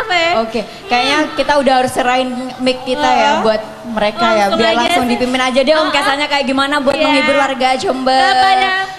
apa ya? Oke, kayaknya kita udah harus serahin mic kita ya buat mereka ya. Biar langsung dipimpin aja deh Om Kesanya kayak gimana buat menghibur warga Jombang.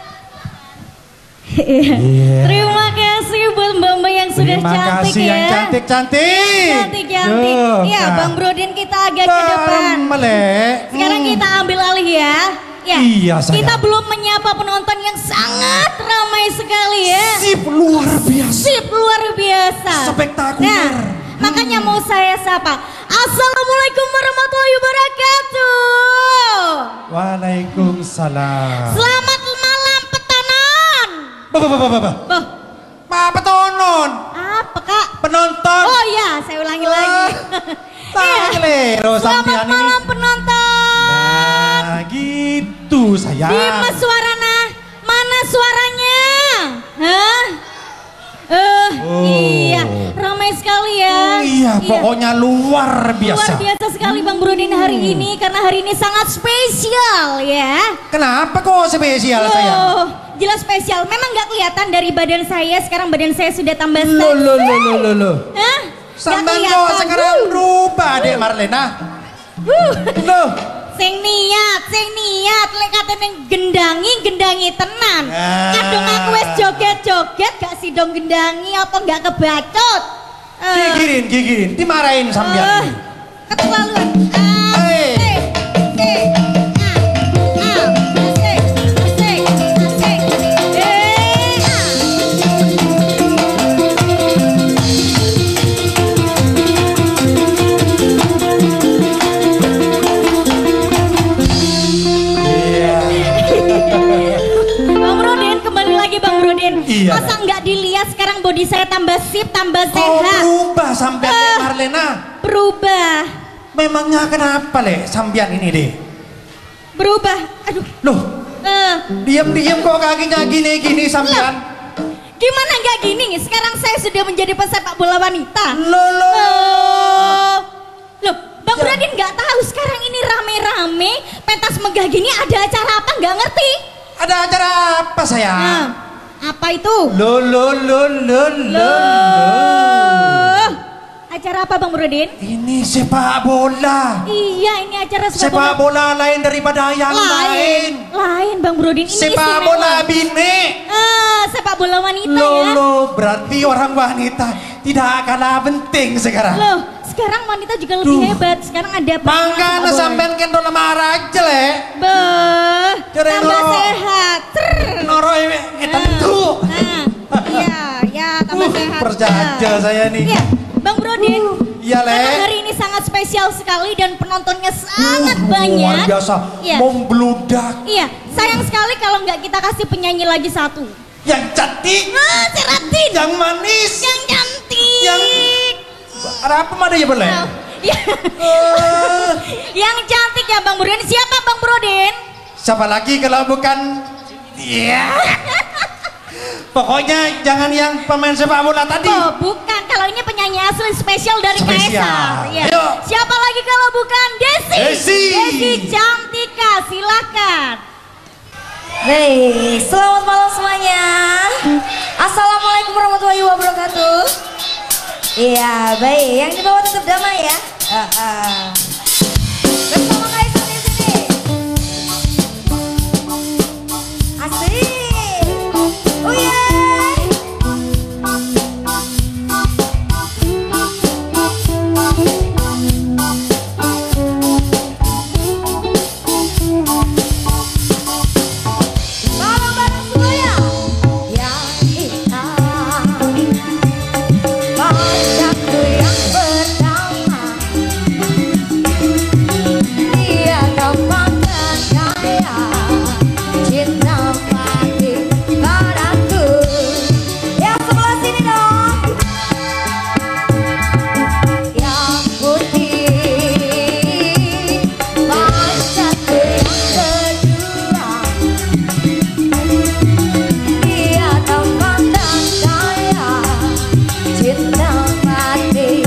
Terima kasih buat mbak-mbak yang sudah cantik ya. Yang cantik-cantik. Cantik-cantik. Iya, Bang Brodin kita agak ke depan. Sekarang kita ambil alih ya. Ya, iya, kita belum menyapa penonton yang sangat ramai sekali ya. Sip luar biasa. Sip luar biasa. Spektakuler. Nah, makanya mau saya sapa. Assalamualaikum warahmatullahi wabarakatuh. Waalaikumsalam. Selamat malam petanan. Petonon. Apa kak? Penonton. Oh iya, saya ulangi lagi. Selamat malam penonton. Nah gitu sayang. Dimas Suarana, mana suaranya? Hah? Iya, ramai sekali ya. Iya, pokoknya luar biasa. Luar biasa sekali Bang Brodin hari ini karena hari ini sangat spesial ya. Kenapa kok spesial sayang? Jelas spesial. Memang nggak kelihatan dari badan saya. Sekarang badan saya sudah tambah loh. Hah? Sampai kok sekarang berubah Dek Marlena. Loh. Sing niat, lek katanya gendangi tenan. Kadung aku wes joget-joget gak sidong gendangi apa gak kebacut. Gigirin, dimarahin sampean. Keterlaluan. Iya. Masa nggak dilihat sekarang body saya tambah sip, tambah sehat. Berubah sampean Dek Marlena. Berubah. Memangnya kenapa Le sampean ini deh? Berubah. Aduh. Loh. Diam-diam kok kakinya gini-gini sampean. Gimana nggak gini? Sekarang saya sudah menjadi pesepak bola wanita. Loh. Bang Brodin nggak tahu sekarang ini rame-rame pentas megah gini ada acara apa nggak ngerti? Ada acara apa sayang? Apa itu? Loh. Acara apa Bang Brodin? Ini sepak bola. Iya, ini acara sepak bola lain daripada yang lain. Lain Bang Brodin. Ini sepak bola bine. Sepak bola wanita ya. Loh, berarti orang wanita tidak kalah penting sekarang. Loh, sekarang wanita juga lebih hebat. Sekarang ada apa? Mangkana sampean kento marah aja Le. Tambah sehat. Noro tentu. Iya, tambah sehat. Percaya saya nih. Iya, Bang Brodin. Iya Le. Karena hari ini sangat spesial sekali dan penontonnya sangat banyak. Luar biasa. Membludak. Iya, sayang sekali kalau nggak kita kasih penyanyi lagi satu. Yang cantik. Seratin. Yang manis. Yang cantik. Yang ada apa ada ya boleh? Yang cantik ya Bang Brodin. Siapa Bang Brodin? Siapa lagi kalau bukan pokoknya jangan yang pemain sepak bola tadi. Oh bukan, kalau ini penyanyi asli spesial dari Kaisar ya. Siapa lagi kalau bukan Desi Cantika, silakan. Baik, selamat malam semuanya. Assalamualaikum warahmatullahi wabarakatuh. Iya, baik. Yang di bawah tetap damai ya. Bersama Kaisar di sini. Asik. Oh yeah. Bareng-bareng semuanya. Yang hitam. Wajahku yang pertama. Dia gampangkan saya. Cinta mati padaku. Yang sebelah sini dong. Yang putih. Wajahku yang kedua. Dia gampangkan saya. Cinta mati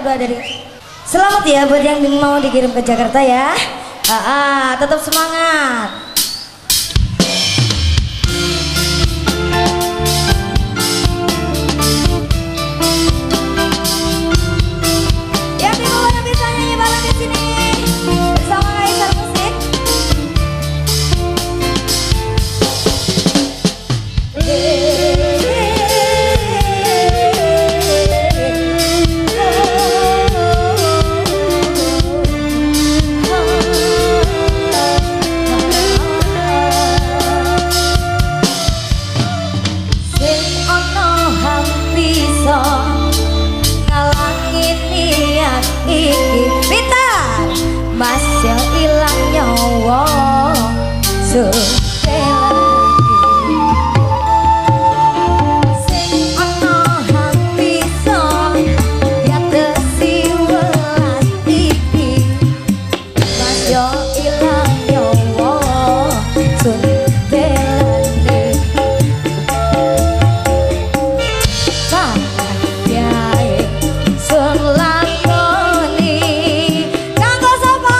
doa dari. Selamat ya buat yang mau dikirim ke Jakarta ya. Tetap semangat. Yang di bawah yang bisa nyanyi bareng di sini bersama Kaisar Musik. Masih ilang nyawa sing ana hati son ya tesi welas iki masih ilang nyawa sudelane bahagiae selakoni kanggo sapa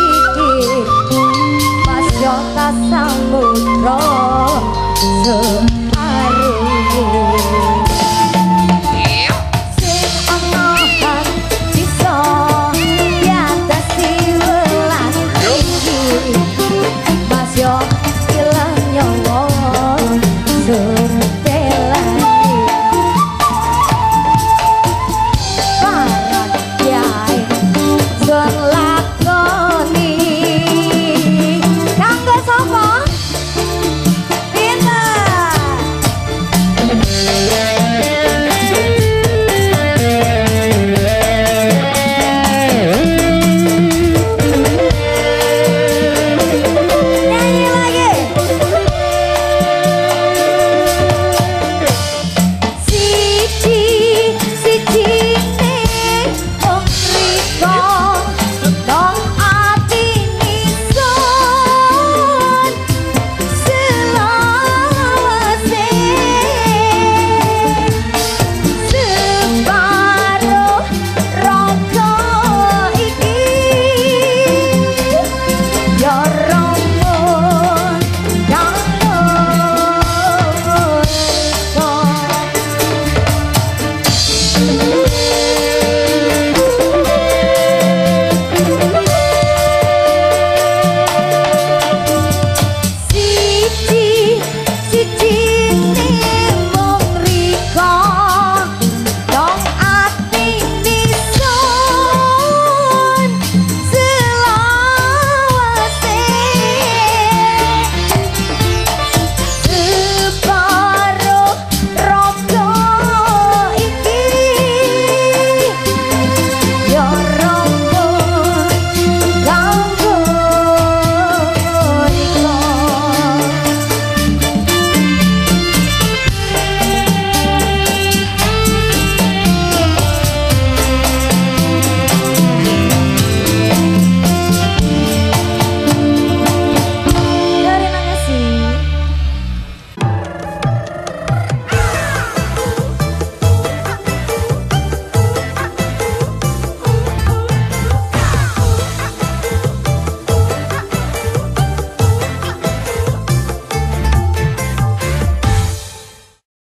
samudra